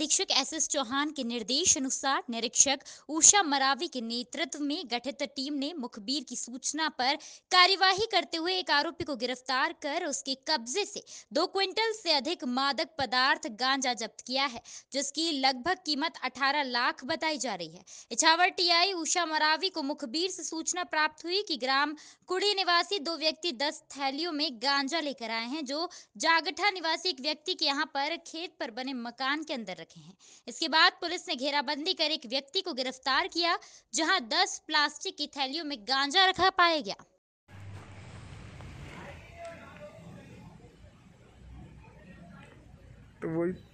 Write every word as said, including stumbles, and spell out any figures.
अधीक्षक S S Chauhan के निर्देश अनुसार निरीक्षक उषा मरावी के नेतृत्व में गठित टीम ने मुखबिर की सूचना पर कार्यवाही करते हुए एक आरोपी को गिरफ्तार कर उसके कब्जे से दो क्विंटल से अधिक मादक पदार्थ गांजा जब्त किया है, जिसकी लगभग कीमत अठारह लाख बताई जा रही है। इछावर टीआई उषा मरावी को मुखबिर से सूचना प्राप्त हुई कि ग्राम कुड़ी निवासी दो व्यक्ति दस थैलियों में गांजा लेकर आए हैं, जो जागठा निवासी एक व्यक्ति के यहाँ पर खेत पर बने मकान के अंदर रखे हैं। इसके बाद पुलिस ने घेराबंदी कर एक व्यक्ति को गिरफ्तार किया, जहां दस प्लास्टिक की थैलियों में गांजा रखा पाया गया। तो वही